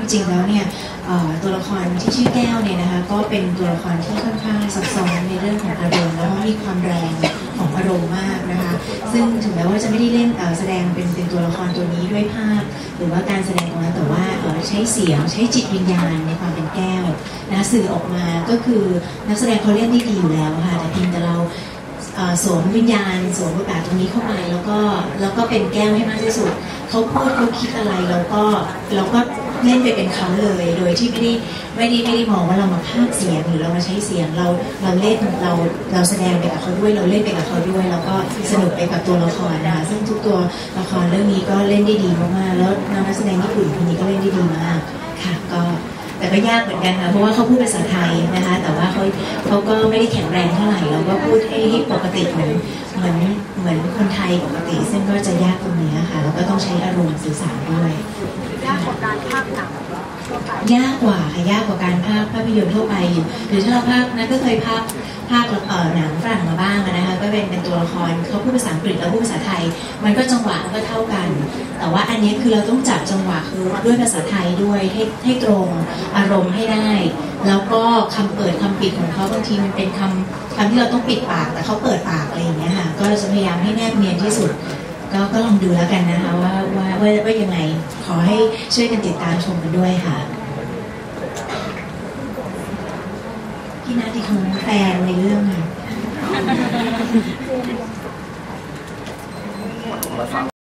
ริงๆแล้วเนี่ยตัวละครที่ชื่อแก้วเนี่ยนะคะก็เป็นตัวละครที่ค่อนข้างซับซ้อนในเรื่องของอารมณ์แล้วก็มีความแรงของอารมณ์มากนะคะซึ่งถึงแม้ว่าจะไม่ได้เล่นแสดงเป็นตัวละครตัวนี้ด้วยภาพหรือว่าการแสดงออกมาแต่ว่าใช้เสียงใช้จิตวิญญาณในความเป็นแก้วนะสื่อออกมาก็คือนักแสดงเขาเล่นได้ดีอยู่แล้วค่ะแต่เพียงแต่เราสวมวิญญาณสวมบทบาทตรงนี้เข้าไปแล้วก็เป็นแก้วให้มากที่สุดเขาพูดเขาคิดอะไรเราก็เล่นไปเป็นเขาเลยโดยที่ไม่ได้มองว่าเรามาพากย์เสียงหรือเรามาใช้เสียงเราเล่นเราแสดงไปกับเขาด้วยเราเล่นไปกับเขาด้วยแล้วก็สนุกไปกับตัวละครนะคะซึ่งทุกตัวละครเรื่องนี้ก็เล่นได้ดีมากๆแล้วนักแสดงญี่ปุ่นคนนี้ก็เล่นได้ดีมากค่ะแต่ก็ยากเหมือนกันค่ะเพราะว่าเขาพูดภาษาไทยนะคะแต่ว่าเขาก็ไม่ได้แข็งแรงเท่าไหร่เราก็พูดให้ปกติเหมือนคนไทยปกติซึ่งก็จะยากตรงนี้ค่ะแล้วก็ต้องใช้อารมณ์สื่อสารด้วยยากกว่าการพากย์หนังยากกว่าค่ะยากกว่าการพากย์ภาพยนตร์ทั่วไปหรือถ้าเราพากย์นะก็เคยพากย์หนังฝรั่งมาบ้างนะคะก็เป็นตัวละครเขาพูดภาษาอังกฤษเราพูดภาษาไทยมันก็จังหวะมันก็เท่ากันแต่ว่าอันนี้คือเราต้องจับจังหวะคือด้วยภาษาไทยด้วยให้ตรงอารมณ์ให้ได้แล้วก็คำเปิดคำปิดของเขาบางทีมันเป็นคำที่เราต้องปิดปากแต่เขาเปิดปากอะไรอย่างเงี้ยค่ะก็เราจะพยายามให้แนบเนียนที่สุดก็ลองดูแล้วกันนะคะว่ายังไงขอให้ช่วยกันติดตามชมกันด้วยค่ะพี่นาที่เขาแฟนในเรื่องค่ะ